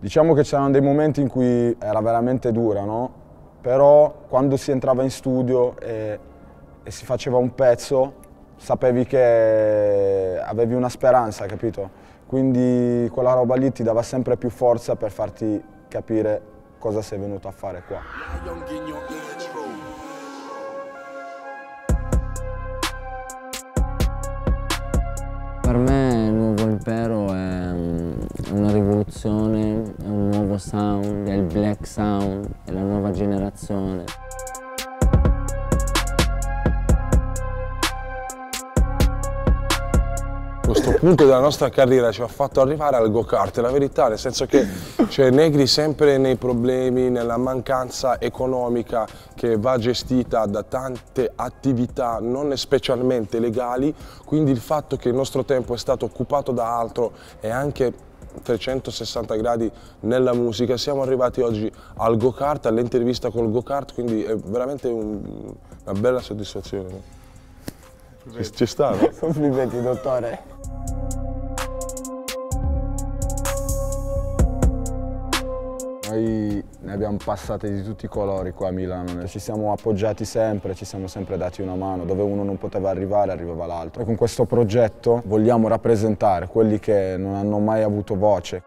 Diciamo che c'erano dei momenti in cui era veramente dura, no? Però quando si entrava in studio e si faceva un pezzo, sapevi che avevi una speranza, capito? Quindi quella roba lì ti dava sempre più forza per farti capire cosa sei venuto a fare qua. Per me il nuovo impero è una rivoluzione, è un nuovo sound, è il black sound, è la nuova generazione. Questo punto della nostra carriera ci ha fatto arrivare al go-kart, la verità, nel senso che c'è Negri sempre nei problemi, nella mancanza economica che va gestita da tante attività non specialmente legali, quindi il fatto che il nostro tempo è stato occupato da altro e anche 360 gradi nella musica, siamo arrivati oggi al go-kart, all'intervista col go-kart, quindi è veramente una bella soddisfazione. Ci sta, no? Complimenti, dottore. Noi ne abbiamo passate di tutti i colori qua a Milano, ci siamo appoggiati sempre, ci siamo sempre dati una mano, dove uno non poteva arrivare arrivava l'altro. E con questo progetto vogliamo rappresentare quelli che non hanno mai avuto voce.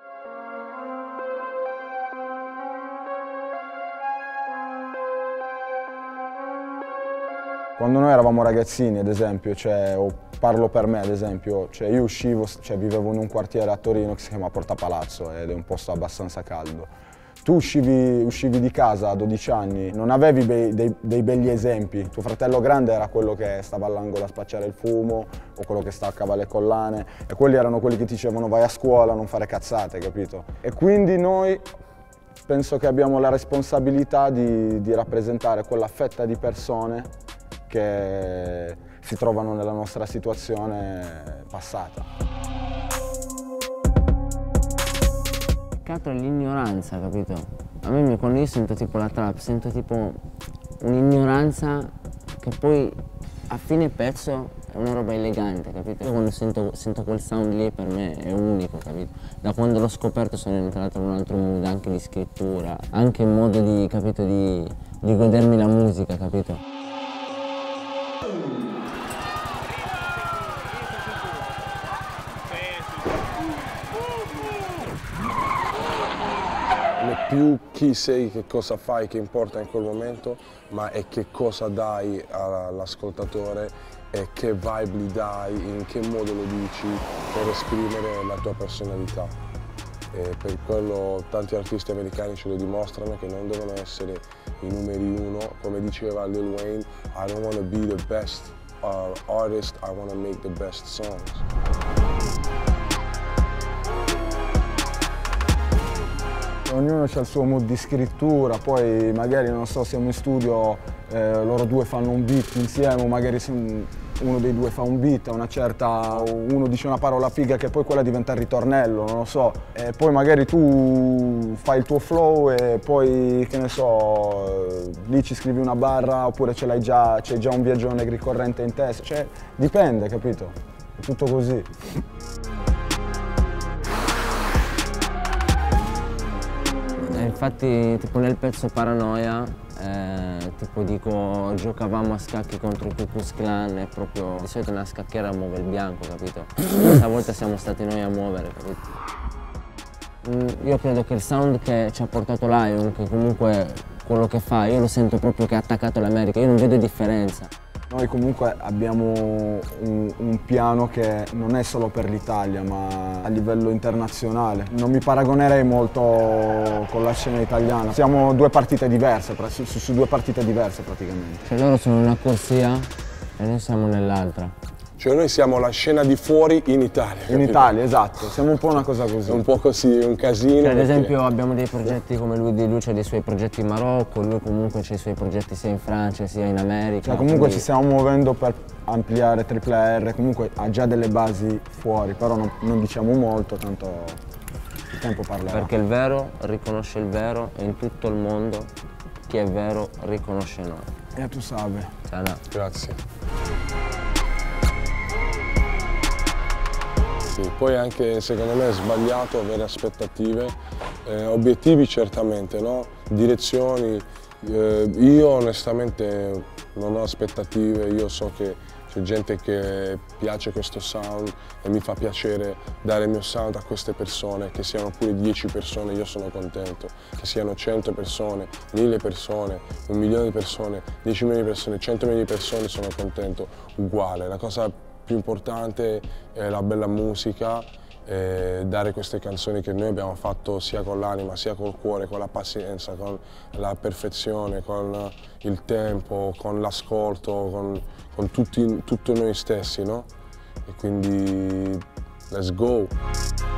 Quando noi eravamo ragazzini, ad esempio, o parlo per me, ad esempio, io uscivo, vivevo in un quartiere a Torino che si chiama Porta Palazzo ed è un posto abbastanza caldo. Tu uscivi di casa a 12 anni, non avevi dei begli esempi. Tuo fratello grande era quello che stava all'angolo a spacciare il fumo o quello che staccava le collane e quelli erano quelli che ti dicevano vai a scuola, non fare cazzate, capito? E quindi noi penso che abbiamo la responsabilità di rappresentare quella fetta di persone che si trovano nella nostra situazione passata. Che altro è l'ignoranza, capito? A me quando io sento tipo la trap, sento tipo un'ignoranza che poi a fine pezzo è una roba elegante, capito? Io quando sento quel sound lì per me è unico, capito? Da quando l'ho scoperto sono entrato in un altro mood, anche di scrittura, anche in modo di, capito, di godermi la musica, capito? Non è più chi sei, che cosa fai, che importa in quel momento, ma è che cosa dai all'ascoltatore e che vibe gli dai, in che modo lo dici per esprimere la tua personalità. E per quello tanti artisti americani ce lo dimostrano che non devono essere i numeri uno, come diceva Lil Wayne, I don't want to be the best artist, I want to make the best songs. Ognuno ha il suo mood di scrittura, poi magari, non so, siamo in studio, loro due fanno un beat insieme, o magari uno dei due fa un beat, uno dice una parola figa che poi quella diventa il ritornello, non lo so. E poi magari tu fai il tuo flow e poi, che ne so, lì ci scrivi una barra oppure c'è già un viaggio Negri corrente in testa. Cioè, dipende, capito? È tutto così. Infatti tipo nel pezzo Paranoia, tipo dico giocavamo a scacchi contro il Ku Klux Klan e proprio di solito una scacchiera muove il bianco, capito? Questa volta siamo stati noi a muovere, capito? Io credo che il sound che ci ha portato Lion, che comunque quello che fa, io lo sento proprio che ha attaccato l'America, io non vedo differenza. Noi comunque abbiamo un piano che non è solo per l'Italia, ma a livello internazionale. Non mi paragonerei molto con la scena italiana. Siamo due partite diverse, su due partite diverse praticamente. Cioè loro sono in una corsia e noi siamo nell'altra. Cioè noi siamo la scena di fuori in Italia. In Italia, esatto, siamo un po' una cosa così. Un po' così, un casino. Cioè, ad esempio abbiamo dei progetti come lui c'ha dei suoi progetti in Marocco, lui comunque c'ha i suoi progetti sia in Francia sia in America. Cioè, comunque ci stiamo muovendo per ampliare Triple R, comunque ha già delle basi fuori, però non diciamo molto, tanto il tempo parlerà. Perché il vero riconosce il vero e in tutto il mondo chi è vero riconosce noi. E tu sai. Ciao. Grazie. Sì, poi anche secondo me è sbagliato avere aspettative Obiettivi certamente, no? Direzioni, io onestamente non ho aspettative, io so che c'è gente che piace questo sound e mi fa piacere dare il mio sound a queste persone, che siano pure 10 persone, io sono contento, che siano 100 persone, 1000 persone, 1 milione di persone, 10 milioni di persone, 100 milioni di persone, sono contento, uguale. La cosa più importante è la bella musica, dare queste canzoni che noi abbiamo fatto sia con l'anima, sia col cuore, con la pazienza, con la perfezione, con il tempo, con l'ascolto, con tutto noi stessi, no? E quindi let's go!